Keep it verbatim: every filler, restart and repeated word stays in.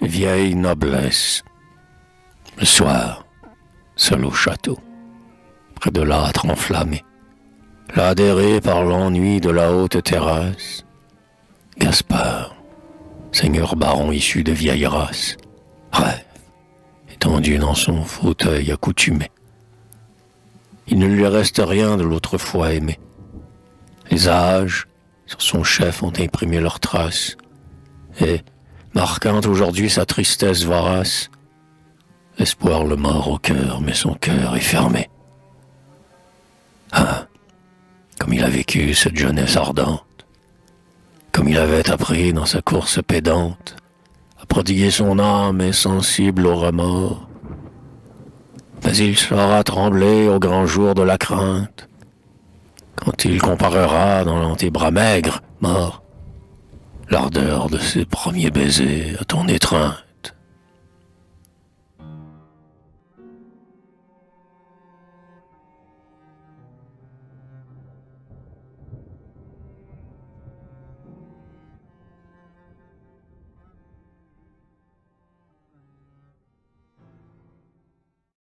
vieille noblesse. Le soir, seul au château, près de l'âtre enflammé, là adhéré par l'ennui de la haute terrasse, Gaspard, seigneur baron issu de vieille race, rêve, étendu dans son fauteuil accoutumé. Il ne lui reste rien de l'autrefois aimé. Les âges, sur son chef, ont imprimé leurs traces, et, marquant aujourd'hui sa tristesse vorace, l'espoir le mord au cœur, mais son cœur est fermé. Ah, comme il a vécu cette jeunesse ardente, comme il avait appris dans sa course pédante à prodiguer son âme insensible au remords. Mais il sera tremblé au grand jour de la crainte, quand il comparera dans l'antébras maigre, mort, l'ardeur de ses premiers baisers à ton étreinte.